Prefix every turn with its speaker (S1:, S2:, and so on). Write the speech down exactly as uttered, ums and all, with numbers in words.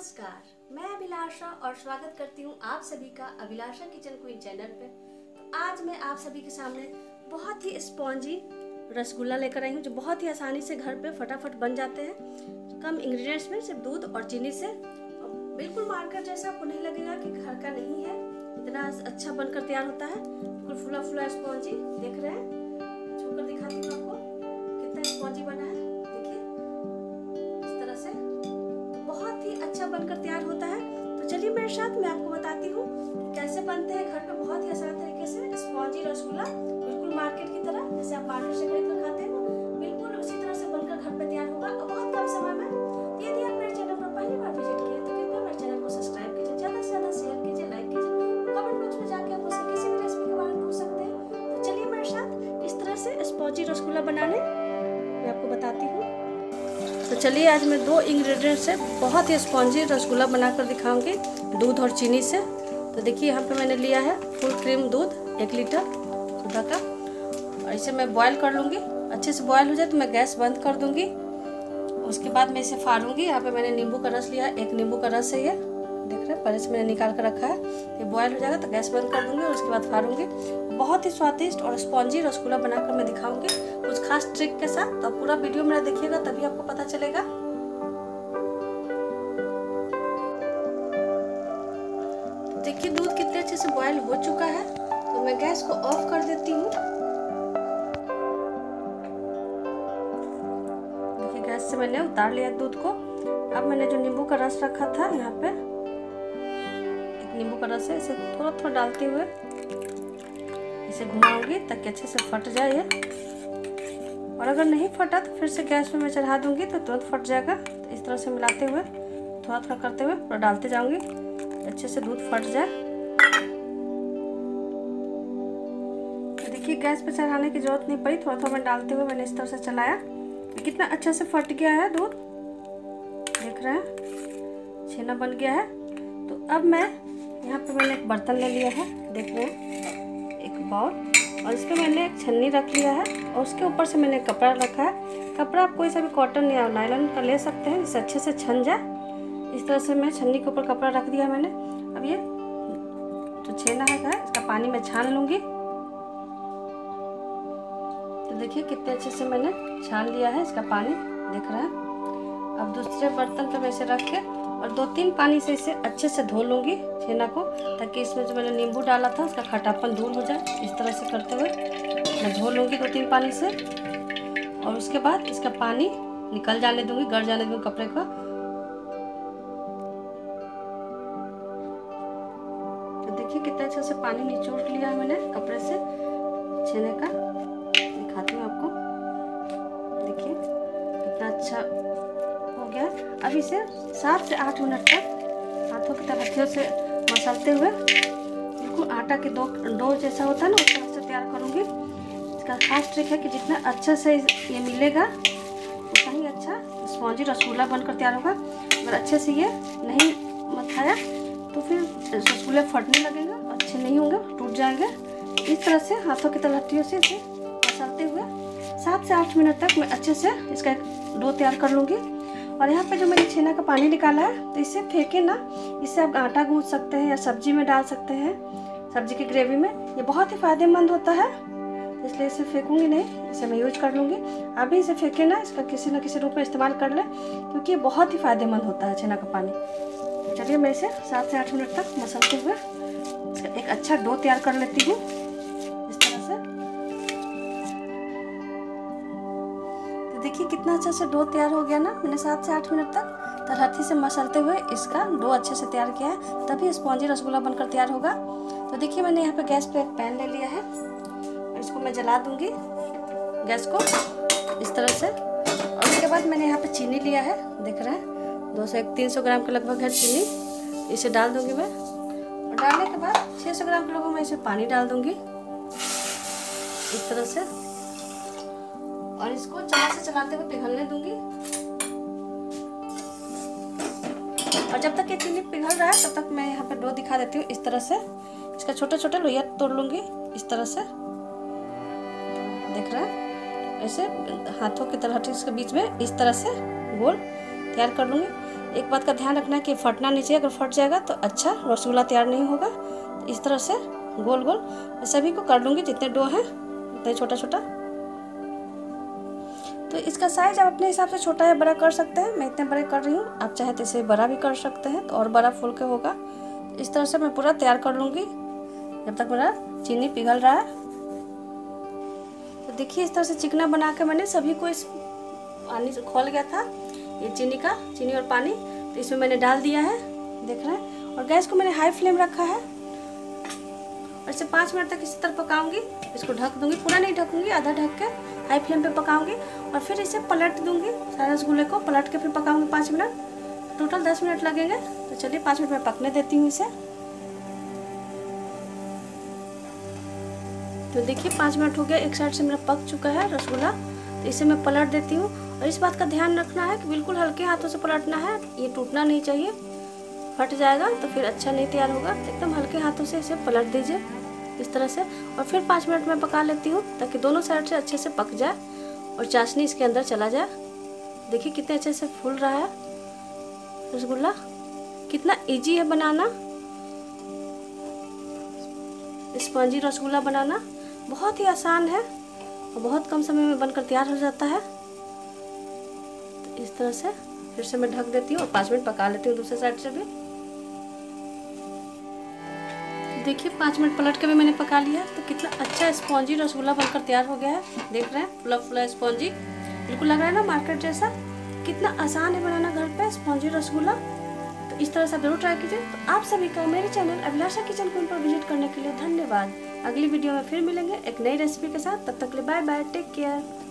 S1: नमस्कार, मैं अभिलाषा और स्वागत करती हूँ आप सभी का अभिलाषा किचन क्वीन चैनल पे। तो आज मैं आप सभी के सामने बहुत ही स्पॉन्जी रसगुल्ला लेकर आई हूँ जो बहुत ही आसानी से घर पे फटाफट बन जाते हैं। कम इंग्रेडिएंट्स में सिर्फ दूध और चीनी से, और बिल्कुल मार्केट जैसा आपको नहीं लगेगा कि घर का नहीं है। इतना अच्छा बनकर तैयार होता है, बिल्कुल फुला फुला स्पॉन्जी। देख रहे हैं, छूकर दिखाती हूँ आपको कितना स्पॉन्जी बना है। बहुत ही अच्छा बनकर तैयार होता है। तो चलिए मेरे साथ मैं आपको बताती हूँ कैसे बनते हैं घर पे बहुत ही आसान तरीके से स्पॉन्जी रसगुल्ला, बिल्कुल मार्केट की तरह जैसे आप मार्केट से खरीद कर खाते हैं ना, बिल्कुल उसी तरह से बनकर घर पे तैयार होगा और बहुत कम समय में। यदि आप मेरे चैनल पर पहली बार विजिट किए तो कृपया मेरे चैनल को सब्सक्राइब कीजिए, ज्यादा से ज्यादा शेयर कीजिए, लाइक कीजिए, कमेंट बॉक्स में जाके आप मुझसे किसी भी रेसिपी के बारे में पूछ सकते हैं। तो चलिए मेरे साथ इस तरह से स्पॉन्जी रसगुल्ला बनाने मैं आपको बताती हूँ। तो चलिए आज मैं दो इंग्रेडिएंट से बहुत ही स्पॉन्जी रसगुल्ला बनाकर दिखाऊंगी, दूध और चीनी से। तो देखिए यहाँ पे मैंने लिया है फुल क्रीम दूध एक लीटर सुधा का, और इसे मैं बॉईल कर लूँगी। अच्छे से बॉईल हो जाए तो मैं गैस बंद कर दूँगी। उसके बाद मैं इसे फाड़ूंगी। यहाँ पे मैंने नींबू का रस लिया है, एक नींबू का रस है ये, देख रहे हैं, पहले से मैंने निकाल कर रखा है। ये बॉयल हो जाएगा तो गैस बंद कर दूँगी और उसके बाद फाड़ूंगी। बहुत ही स्वादिष्ट और स्पॉन्जी रसगुल्ला बनाकर मैं दिखाऊंगी कुछ खास ट्रिक के साथ। तो पूरा वीडियो मेरा देखिएगा तभी आपको पता चलेगा। तो देखिए दूध कितने अच्छे से बॉयल हो चुका है, तो मैं गैस को ऑफ कर देती हूँ। देखिए गैस से मैंने उतार लिया दूध को। अब मैंने जो नींबू का रस रखा था, यहाँ पे एक नींबू का रस है, इसे थोड़ा थोड़ा डालते हुए इसे घुमाऊंगी ताकि अच्छे से फट जाए ये। और अगर नहीं फटा तो फिर से गैस पे मैं चढ़ा दूंगी तो तुरंत फट जाएगा। तो इस तरह से मिलाते हुए थोड़ा थोड़ा करते हुए पूरा डालते जाऊंगी, अच्छे से दूध फट जाए। तो देखिए गैस पे चढ़ाने की जरूरत नहीं पड़ी, थोड़ा थोड़ा मैं डालते हुए मैंने इस तरह से चलाया, कितना अच्छे से फट गया है दूध। देख रहे हैं छेना बन गया है। तो अब मैं यहाँ पे मैंने एक बर्तन ले लिया है, देख रहे हैं एक बाउल, और इस पर मैंने एक छन्नी रख लिया है और उसके ऊपर से मैंने कपड़ा रखा है। कपड़ा आप कोई सा भी कॉटन या नायलॉन का ले सकते हैं, जिससे अच्छे से छन जाए। इस तरह से मैं छन्नी के ऊपर कपड़ा रख दिया मैंने। अब ये जो छेना है इसका पानी मैं छान लूँगी। तो देखिए कितने अच्छे से मैंने छान लिया है इसका पानी, देख रहे हैं। अब दूसरे बर्तन पर मैं इसे रख के और दो तीन पानी से इसे अच्छे से धो लूँगी छेना को, ताकि इसमें जो मैंने नींबू डाला था उसका खटापन दूर हो जाए। इस तरह से करते हुए मैं धो लूँगी दो तीन पानी से, और उसके बाद इसका पानी निकल जाने दूँगी, गड़ जाने दूँगी कपड़े को। तो देखिए कितना अच्छा से पानी निचोड़ लिया है मैंने कपड़े से छेने का। दिखाती हूँ आपको, देखिए कितना अच्छा हो गया। अब इसे सात से आठ मिनट तक हाथों की तलहटियों से मसलते हुए बिल्कुल आटा के दो डो जैसा होता है ना, उस तरह से तैयार करूँगी। इसका खास ट्रिक है कि जितना अच्छे से ये मिलेगा उतना ही अच्छा स्पॉन्जी रसगुल्ला बनकर तैयार होगा। अगर अच्छे से ये नहीं मथाया तो फिर रसगुल्ले फटने लगेंगे, अच्छे नहीं होंगे, टूट जाएंगे। इस तरह से हाथों की तलहटियों से इसे मसलते हुए सात से आठ मिनट तक मैं अच्छे से इसका एक डो तैयार कर लूँगी। और यहाँ पे जो मैंने छेना का पानी निकाला है, तो इसे फेंके ना, इससे आप आटा गूंथ सकते हैं या सब्जी में डाल सकते हैं, सब्जी की ग्रेवी में। ये बहुत ही फायदेमंद होता है, इसलिए इसे फेंकूंगी नहीं, इसे मैं यूज कर लूँगी। अभी इसे फेंके ना, इसका किसी न किसी रूप में इस्तेमाल कर ले, क्योंकि ये बहुत ही फायदेमंद होता है छेना का पानी। चलिए मैं इसे सात से आठ मिनट तक मसलते हुए इसका एक अच्छा डो तैयार कर लेती हूँ इस तरह से। देखिए कितना अच्छा से डो तैयार हो गया ना। मैंने सात से आठ मिनट तक तलहटी से मसलते हुए इसका डो अच्छे से तैयार किया है, तभी स्पॉन्जी रसगुल्ला बनकर तैयार होगा। तो देखिए मैंने यहाँ पे गैस पे एक पैन ले लिया है और इसको मैं जला दूंगी गैस को इस तरह से। और उसके बाद मैंने यहाँ पे चीनी लिया है, देख रहे हैं दो सौ एक तीन सौ ग्राम के लगभग है चीनी, इसे डाल दूंगी मैं। और डालने के बाद छः सौ ग्राम के लगभग मैं इसमें पानी डाल दूंगी इस तरह से, और इसको चम्मच से चलाते हुए पिघलने दूंगी। और जब तक ये चीनी पिघल रहा है तब तक मैं यहाँ पे डो दिखा देती हूँ इस तरह से। इसका छोटे छोटे लोइया तोड़ लूंगी इस तरह से, देख रहे हैं, ऐसे हाथों की तलहटी के बीच में इस तरह से गोल तैयार कर लूंगी। एक बात का ध्यान रखना है कि फटना नहीं चाहिए, अगर फट जाएगा तो अच्छा रसगुल्ला तैयार नहीं होगा। इस तरह से गोल गोल सभी को कर लूँगी, जितने डो हैं उतने छोटा छोटा। तो इसका साइज आप अपने हिसाब से छोटा या बड़ा कर सकते हैं, मैं इतने बड़े कर रही हूँ, आप चाहे तो इसे बड़ा भी कर सकते हैं तो और बड़ा फूल के होगा। इस तरह से मैं पूरा तैयार कर लूँगी जब तक मेरा चीनी पिघल रहा है। तो देखिए इस तरह से चिकना बना के मैंने सभी को इस पानी से खोल गया था, ये चीनी का चीनी और पानी, तो इसमें मैंने डाल दिया है, देख रहे हैं। और गैस को मैंने हाई फ्लेम रखा है और इसे पाँच मिनट तक इसी तरह पकाऊंगी। इसको ढक दूंगी, पूरा नहीं ढकूंगी, आधा ढक के हाई फ्लेम पे पकाऊंगी और फिर इसे पलट दूंगी। सारे रसगुल्ले को पलट के फिर पकाऊंगी पाँच मिनट, टोटल दस मिनट लगेंगे। तो चलिए पाँच मिनट में पकने देती हूँ इसे। तो देखिए पाँच मिनट हो गया, एक साइड से मेरा पक चुका है रसगुल्ला। तो इसे मैं पलट देती हूँ और इस बात का ध्यान रखना है कि बिल्कुल हल्के हाथों से पलटना है, ये टूटना नहीं चाहिए, फट जाएगा तो फिर अच्छा नहीं तैयार होगा। तो एकदम हल्के हाथों से इसे पलट दीजिए इस तरह से और फिर पाँच मिनट में पका लेती हूँ ताकि दोनों साइड से अच्छे से पक जाए और चाशनी इसके अंदर चला जाए। देखिए कितने अच्छे से फूल रहा है रसगुल्ला, कितना इजी है बनाना। स्पंजी रसगुल्ला बनाना बहुत ही आसान है और बहुत कम समय में बनकर तैयार हो जाता है। तो इस तरह से फिर से मैं ढक देती हूँ और पाँच मिनट पका लेती हूँ दूसरे साइड से भी। देखिए पाँच मिनट पलट के भी मैंने पका लिया, तो कितना अच्छा स्पॉन्जी रसगुल्ला बनकर तैयार हो गया है। देख रहे हैं फुला फुला स्पॉन्जी, बिल्कुल लग रहा है ना मार्केट जैसा। कितना आसान है बनाना घर पे स्पॉन्जी रसगुल्ला। तो इस तरह से जरूर ट्राई कीजिए। तो आप सभी का मेरे चैनल अभिलाषा किचन क्वीन पर विजिट करने के लिए धन्यवाद। अगली वीडियो में फिर मिलेंगे एक नई रेसिपी के साथ, तब तक के लिए बाय बाय, टेक केयर।